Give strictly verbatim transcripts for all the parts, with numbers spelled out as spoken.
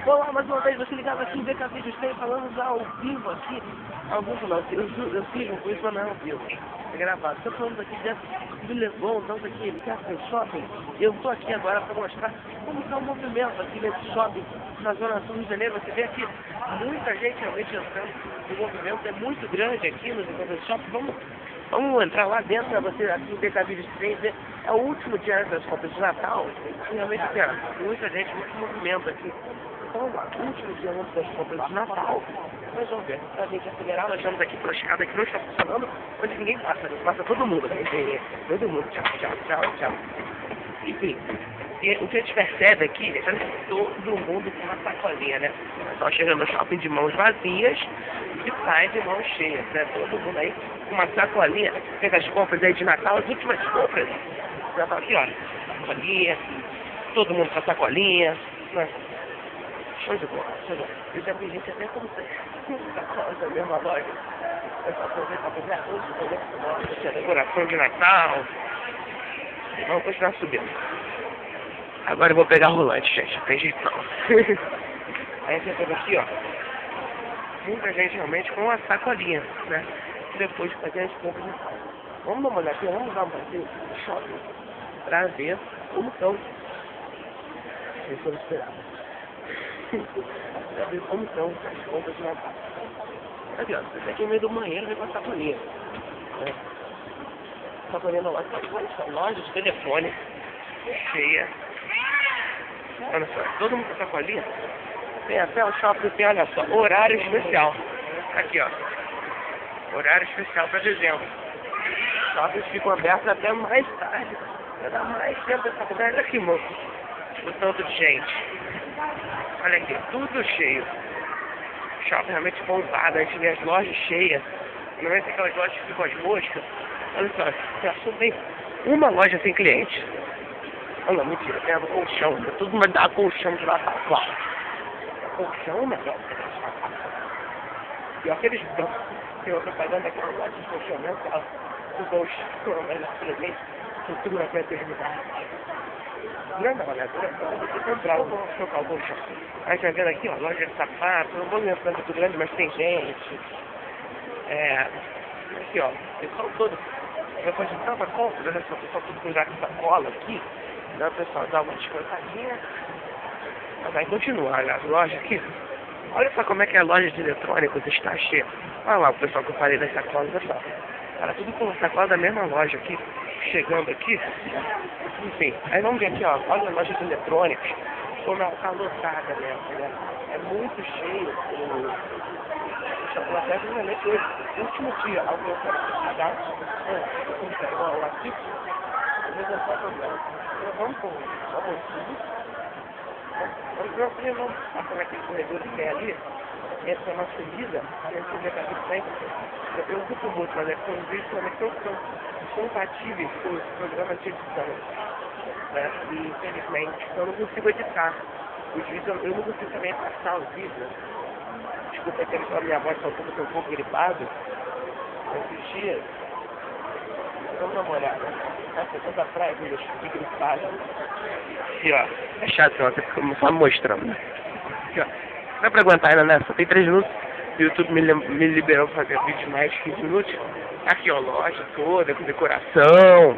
Olá, mais uma vez, você ligado aqui no B K Vídeos Play, falando ao vivo aqui. Ao vivo não, eu, eu sigo com isso, mas não é ao vivo. É gravado. Estou falando aqui dentro do Leblon, estamos aqui no Castle Shopping. Eu estou aqui agora para mostrar como está o movimento aqui nesse shopping, na zona sul do Rio de Janeiro. Você vê aqui muita gente realmente entrando. O movimento é muito grande aqui no shopping. Vamos, vamos entrar lá dentro para você, aqui no B K Vídeos Play, ver. É o último dia das compras de Natal. E realmente tem muita gente, muito movimento aqui. Então, o último dia antes das compras de Natal, nós vamos ver, pra gente acelerar, nós estamos aqui pela escada que não está funcionando, onde ninguém passa, passa todo mundo, todo mundo, tchau, tchau, tchau, tchau. Enfim, e o que a gente percebe aqui é que todo mundo com uma sacolinha, né? Só chega no shopping de mãos vazias e sai de mãos cheias, né? Todo mundo aí com uma sacolinha, fez as compras aí de Natal, as últimas compras, já tá aqui, ó, sacolinha, todo mundo com a sacolinha, né? Show de bola, show de bola. Eu já vi gente até como sacola da mesma loja. Eu só aproveito para fazer a hoje, fazer a decoração de Natal. Vamos continuar subindo. Agora eu vou pegar rolante, gente, não tem jeito não. Aí você pega aqui, ó. Muita gente realmente com uma sacolinha, né? Depois de fazer as compras de Natal. Vamos dar uma olhada aqui, vamos dar um passeio no shopping pra ver como estão. Isso eu esperava. Pra ver como estão as compras de Natal. Aqui, ó, você aqui no meio do banheiro vem com a sacolinha. Né? Sacolinha na loja, loja de telefone cheia. Olha só, todo mundo com sacolinha. Tem até o shopping, tem, olha só, horário especial. Aqui, ó. Horário especial para dezembro. Os shoppings ficam abertos até mais tarde. Vai dar mais tempo essa coisa. Olha aqui, moço. O tanto de gente. Olha aqui, tudo cheio. Shopping realmente bombado, a gente vê as lojas cheias. Não é aquelas lojas que ficam as moscas. Olha só, você achou bem uma loja sem cliente. Olha, mentira, tem a do colchão. Todo mundo dá colchão de Natal, claro. Colchão, melhor. E aqueles bancos, tem uma propaganda daquela loja de colchão, né? O colchão, melhor presente, futura para a eternidade. Não, não, olha, eu vou comprar, eu vou trocar o colchão. Aí tá vendo aqui, ó, loja de sapato, não vou lembrar muito grande, mas tem gente. É, aqui, ó, pessoal todo, depois de tanta compra, né, o pessoal tudo com jaco de sacola aqui, né, o pessoal dá uma descansadinha, mas aí continua, olha, as lojas aqui, olha só como é que a loja de eletrônicos está cheia. Olha lá o pessoal que eu falei das sacolas, pessoal. Cara, tudo com sacola da mesma loja aqui, chegando aqui. Enfim, aí vamos ver aqui, ó, olha a loja de eletrônicos, como ela tá lotada mesmo, né? É muito cheio o chocolate, realmente hoje, no último dia, ao que eu quero pagar, ó, aqui, às vezes é só problema. Então vamos com a bolsinha, vamos ver o que vamos passar naquele corredor que tem ali. Essa é uma subida, a gente vê que aqui tem, eu preocupo muito, mas é que os vídeos também não são compatíveis com os programas de edição, né? E infelizmente eu não consigo editar os vídeos, eu não consigo também passar os vídeos. Desculpa que a minha voz está um pouco, um pouco gripada esses dias. Vamos dar uma olhada. Essa toda a praia de gripada. Aqui, ó, é chato, ó, você fica só mostrando. Aqui, ó. Não dá pra aguentar ainda, né? Só tem três minutos. O YouTube me, me liberou pra fazer vídeo de mais de quinze minutos. Aqui, ó, loja toda, com decoração.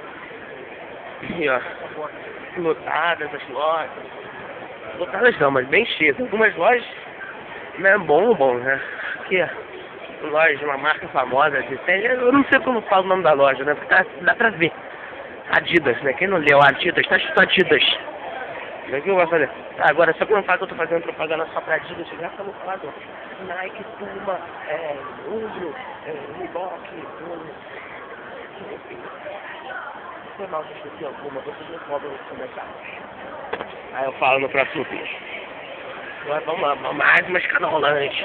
Aqui, ó, lotadas as lojas. Lotadas não, mas bem cheias. Algumas lojas, né, bom, bom, né? Aqui, ó, loja de uma marca famosa de tênis. Eu não sei como fala o nome da loja, né? Porque tá, dá pra ver. Adidas, né? Quem não leu Adidas, tá escrito Adidas. O que eu vou fazer? Ah, agora, só que não faz que eu tô fazendo propaganda só pra Adidas, já estamos falando Nike, Puma, é, Umbro, é, Reebok, Umbro. Enfim. Foi mal que eu esqueci alguma, vocês não cobram nos comentários. Aí eu falo no próximo vídeo. Agora vamos lá, mais uma escada rolante.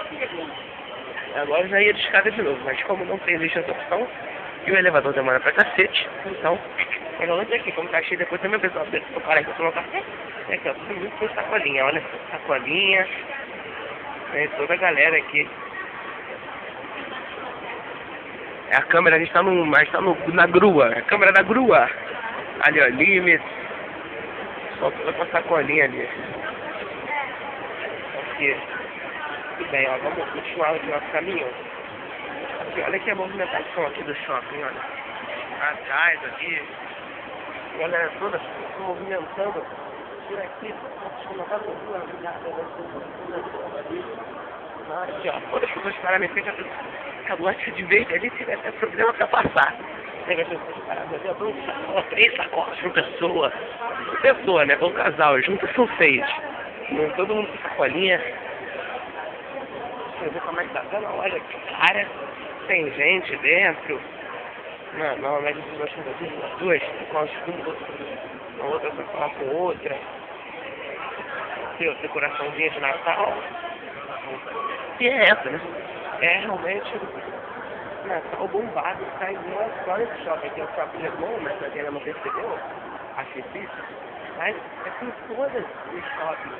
Agora eu já ia de escada de novo, mas como não tem existe essa opção, e o elevador demora pra cacete, então... Mas eu aqui, como tá cheio, depois também o pessoal eu parar aqui pra tomar café. É aqui, ó, tudo muito com sacolinha, olha, sacolinha. Tem toda a galera aqui. É a câmera, a gente tá no. Mas tá no, na grua, é a câmera da grua. Ali, ó, limits. Só toda com a sacolinha ali. aqui. Tudo bem, ó, vamos continuar o nosso caminho. Aqui, olha aqui a movimentação aqui do shopping, olha. Atrás aqui. A galera toda se movimentando por aqui. Aqui, ó, quando as pessoas pararem em frente a loja de vez ali, tiver até problema pra passar. Pega as pessoas paradas ali, ó, dois sacolas, três sacolas por pessoa. Por pessoa, né? Por um casal, juntos são seis. Todo mundo com sacolinha. Deixa eu ver como é que tá dando a loja aqui, cara. Tem gente dentro. Não, normalmente as pessoas estão aqui, as duas com as duas, a outra só falar com outra. Aqui, ó, decoraçãozinha de Natal. E é essa, né? É realmente Natal bombado, tá em uma só nesse shopping. Aqui é o shopping é bom, mas pra quem não percebeu, acho difícil. Mas é com todas os shoppings.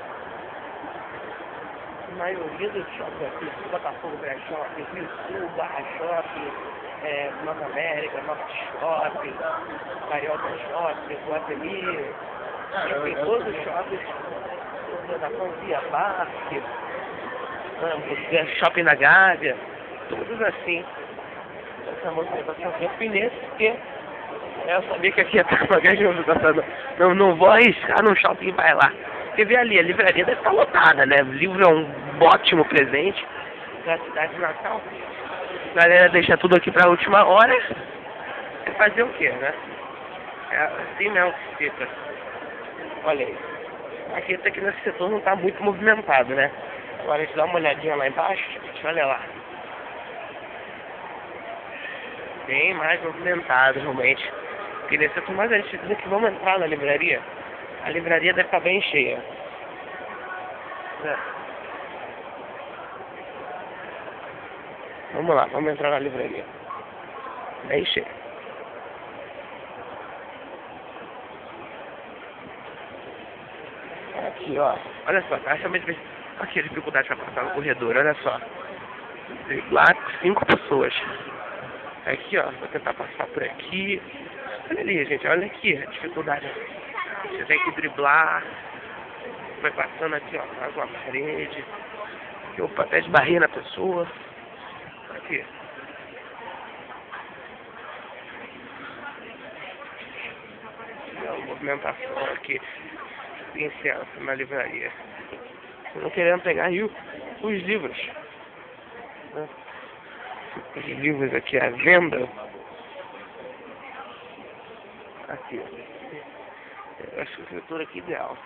A maioria dos shoppings aqui, Botafogo, pré-shopping, Rio Sul, Barra Shopping, é, Nova América, Norte Shopping, Carioca Shopping, Guatemi, enfim, todos os shoppings, da Via Parque, Shopping da Gávea, todos assim. Essa movimentação eu fui nesse porque eu sabia que aqui ia estar uma grande movimentação. Não, não vou arriscar num shopping e vai lá. Porque vê ali, a livraria deve estar lotada, né? O livro é um ótimo presente pra cidade de Natal. A galera deixa tudo aqui pra última hora. É fazer o quê, né? É assim mesmo que fica. Olha aí. Aqui, aqui nesse setor não tá muito movimentado, né? Agora a gente dá uma olhadinha lá embaixo. Deixa eu olhar lá. Bem mais movimentado, realmente. Porque nesse setor, mais a gente diz que vamos entrar na livraria. A livraria deve estar bem cheia. É. Vamos lá, vamos entrar na livraria. Bem cheia. Aqui, ó. Olha só, tá achando mesmo. Aqui a dificuldade para passar no corredor, olha só. Lá cinco pessoas. Aqui, ó, vou tentar passar por aqui. Olha ali, gente, olha aqui a dificuldade. Você tem que driblar. Vai passando aqui, ó, faz uma parede. Aqui, opa, até esbarrei na pessoa. Aqui. Olha a movimentação aqui. Licença na livraria. Não querendo pegar aí os livros. Né? Os livros aqui à venda. Aqui. Eu acho que o setor aqui é ideal.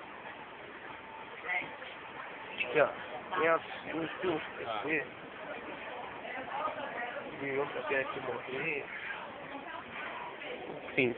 Aqui, ó. Tem uns filmes pra ver. E um pra ter aqui morrer. Enfim.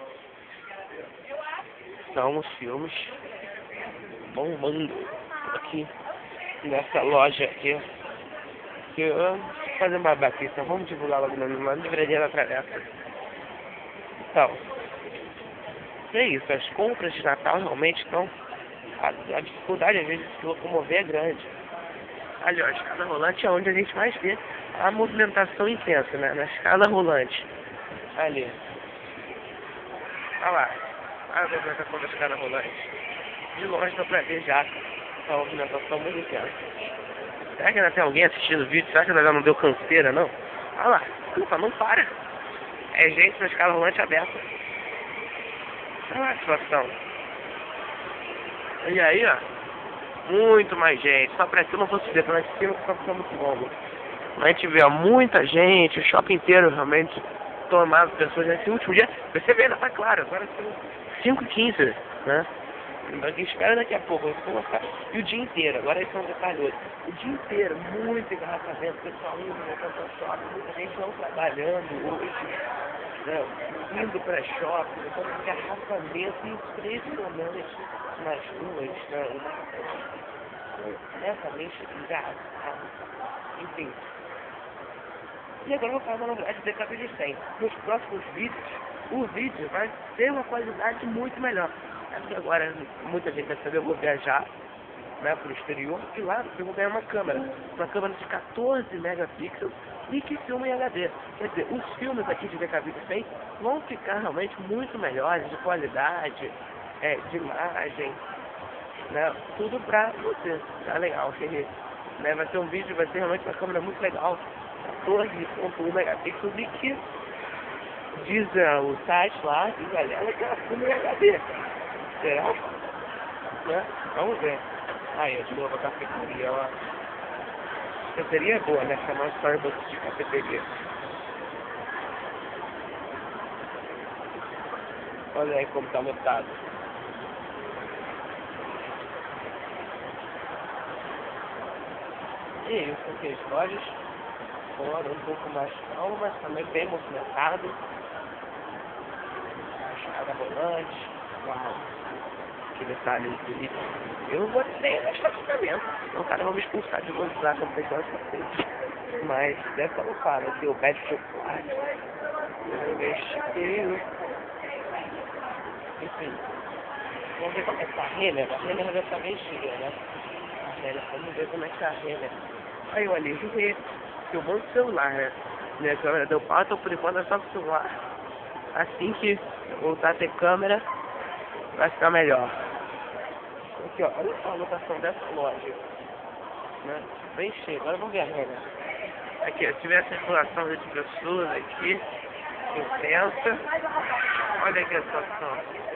São os filmes bombando aqui nessa loja aqui. Que eu fazer uma babaquista, vamos divulgar logo na livraria da Travessa. Então, é isso, as compras de Natal realmente estão. A, a dificuldade às vezes de se locomover é grande. Ali, ó, a escada rolante é onde a gente mais vê a movimentação intensa, né? Na escada rolante. Ali. Olha lá. A movimentação da escada rolante. De longe dá pra ver já a movimentação muito intensa. Será que ainda tem alguém assistindo o vídeo? Será que ainda não deu canseira, não? Olha lá. Ufa, não para. É gente na escada rolante aberta. Olha lá a situação. E aí, ó. Muito mais gente. Só pra que eu não vou subir, pra lá de cima que só fica muito longo. Mas a gente vê ó, muita gente, o shopping inteiro realmente tomado pessoas nesse último dia. Você vê, ainda tá claro, agora são cinco e quinze, né? Aqui espera daqui a pouco, eu vou ficar. E o dia inteiro, agora eles são detalhosos. O dia inteiro, muito engarrafamento, pessoal indo, voltando ao shopping, muita gente não trabalhando hoje, né? Indo pra shopping, então engarrafamento impressionante nas ruas, né? Completamente engarrafado. Enfim. E agora eu vou fazer uma novidade de década de cem. Nos próximos vídeos, o vídeo vai ter uma qualidade muito melhor. Porque agora muita gente vai saber, eu vou viajar, né, para o exterior, e lá eu vou ganhar uma câmera. Uma câmera de quatorze megapixels e que filma em H D. Quer dizer, os filmes aqui de década de cem vão ficar realmente muito melhores, de qualidade, é, de imagem. né? Tudo pra você, tá legal, né? Vai ser um vídeo, vai ser realmente uma câmera muito legal, quatorze ponto um megapixels, e que diz uh, o site lá, diz a Lela que ela filma em H D. Será? Né? Vamos ver. Aí, de novo a cafeteria, ó. A cafeteria é boa, né? Chamar Starbucks de cafeteria. Olha aí como tá lotado. E isso aqui, as lojas foram um pouco mais calmas, também bem movimentado. Chamada volante. Uau. Que detalhe bonito. Eu não vou nem no estacionamento. O cara vai me expulsar de longe lá quando pegar essa. Mas deve estar lotado aqui, o pé de chocolate. Eu Enfim. Vamos ver como é que tá a Renner. A Renner deve estar bem cheia, né? A Renner, vamos ver como é que tá a Renner. Aí eu ali, filmou no celular, né? Minha câmera deu pau, então por enquanto é só com o celular. Assim que voltar a ter câmera, vai ficar melhor. Aqui ó, olha só a lotação dessa loja, né? Bem cheio, agora vamos ver a Renner. Aqui, ó, tiver a circulação de pessoas aqui, intensa. Olha aqui a situação.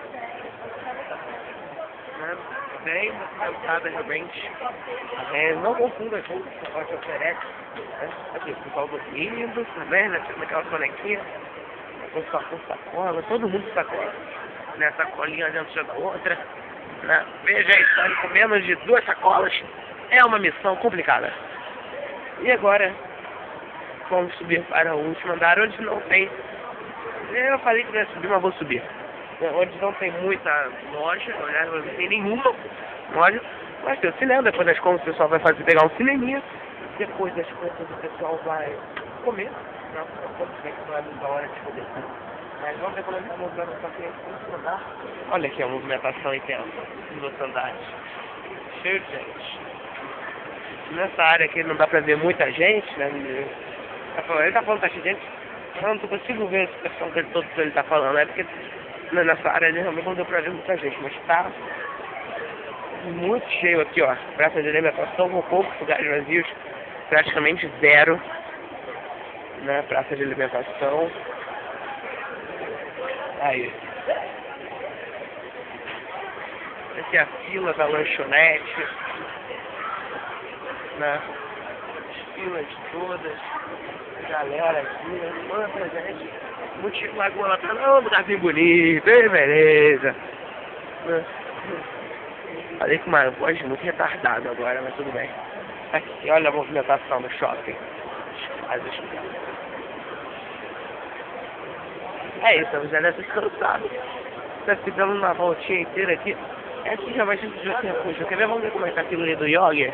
Né? Bem movimentada realmente. A Renner, não confunda com o que a loja oferece. Né? Aqui, o pessoal dormindo também, né? Naquela sonequinha. O pessoal com sacola, todo mundo com sacola. Né? Sacolinha dentro da outra. Né? Veja a história com menos de duas sacolas. É uma missão complicada. E agora, vamos subir para o último andar, onde não tem... Eu falei que não ia subir, mas vou subir. Onde não tem muita loja, não tem nenhuma loja. Mas tem o cinema, depois das contas o pessoal vai fazer, pegar um cineminha. Depois das contas o pessoal vai comer. Não, não é muita hora de comer. Mas vamos ver como é que a movimentação aqui nesse andar. Olha aqui a movimentação intensa nos andares. Cheio de gente. Nessa área aqui não dá pra ver muita gente, né? Ele tá falando que tá cheio de gente. Eu não consigo ver a expressão que ele, todo que ele tá falando, né? Porque nessa área ali realmente não deu pra ver muita gente, mas tá muito cheio aqui, ó. Praça de alimentação com poucos lugares vazios, praticamente zero, né? Praça de alimentação. Aí. Aqui é a fila da lanchonete, né? As filas todas. Galera aqui, né? Quanta gente. Muito Chico Lagoa lá, não, lugarzinho bonito, hein, beleza. Falei com uma voz muito retardada agora, mas tudo bem. Aqui, olha a movimentação do shopping. É isso, eu já deve ter cansado. Tá se dando uma voltinha inteira aqui. Aqui já vai ser de refúgio. Quer ver? Vamos ver como é que tá aquilo ali do yoga.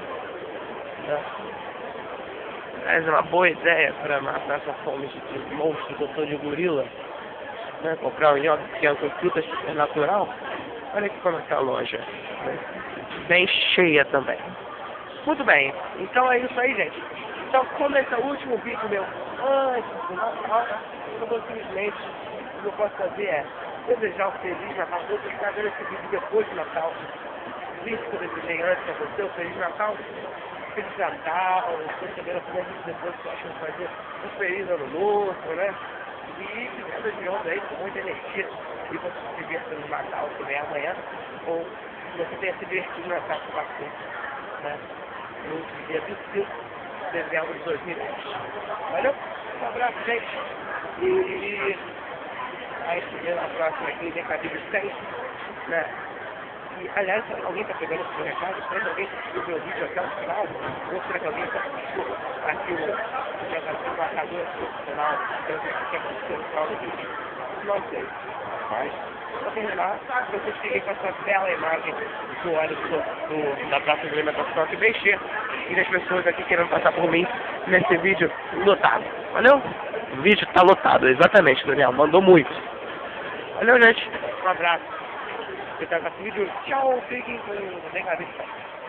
Mas é uma boa ideia para matar essa fome de monstro que eu sou de gorila, né? Comprar um nhoque pequeno com frutas super natural. Olha aqui como é que é a loja, né? Bem cheia também. Muito bem, então é isso aí, gente. Então, como esse é o último vídeo meu antes do Natal, eu vou simplesmente, o que eu posso fazer é desejar um Feliz Natal. Eu vou estar vendo esse vídeo depois do Natal. O vídeo que eu desejei antes a você, o Feliz Natal. Feliz Natal, perceberam como depois que eu acho que fazer um feliz ano novo, né? E que desejando aí com muita energia e você se divirta no Natal que vem amanhã, ou você tenha se divertido no Natal com você, né? No dia vinte e cinco de dezembro de dois mil e vinte. Valeu? Um abraço, gente. E aí se vê na próxima aqui, vem com a Bíblia cem, né? E, aliás, alguém está pegando esse recado? Será que alguém viu meu vídeo até o final? Ou será que alguém está aqui o marcador profissional? Eu sei o que aconteceu no final do vídeo. Não sei. Mas, para terminar, vocês fiquem com essa bela imagem do óleo do, do, da praça de alimentação aqui bem cheia e das pessoas aqui querendo passar por mim nesse vídeo lotado. Valeu? O vídeo está lotado, exatamente, Daniel. Mandou muito. Valeu, gente. Um abraço. Vídeo. Tchau, fiquem com o Negavistas.